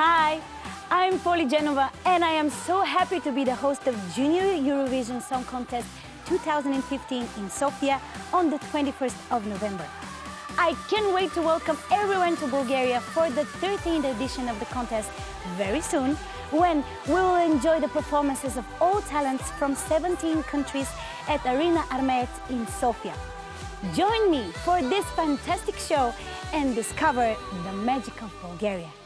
Hi, I'm Poli Genova and I am so happy to be the host of Junior Eurovision Song Contest 2015 in Sofia on the 21st of November. I can't wait to welcome everyone to Bulgaria for the 13th edition of the contest very soon, when we will enjoy the performances of all talents from 17 countries at Arena Armeec in Sofia. Join me for this fantastic show and discover the magic of Bulgaria.